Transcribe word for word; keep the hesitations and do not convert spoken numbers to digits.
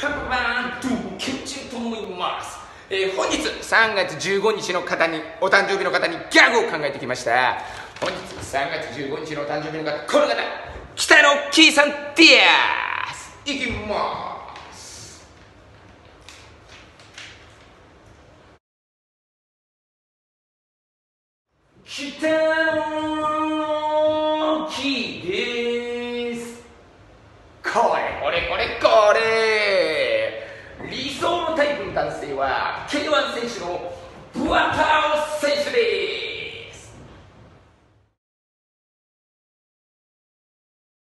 パンパンパンとキュッチと思います。えー、本日さんがつじゅうごにちの方にお誕生日の方にギャグを考えてきました。本日さんがつじゅうごにちのお誕生日の方、この方、北野キーさんでーす。いきまーす。北野キーでーす。これこれこれこれ、理想のタイプの男性は ケーワン 選手のブワタン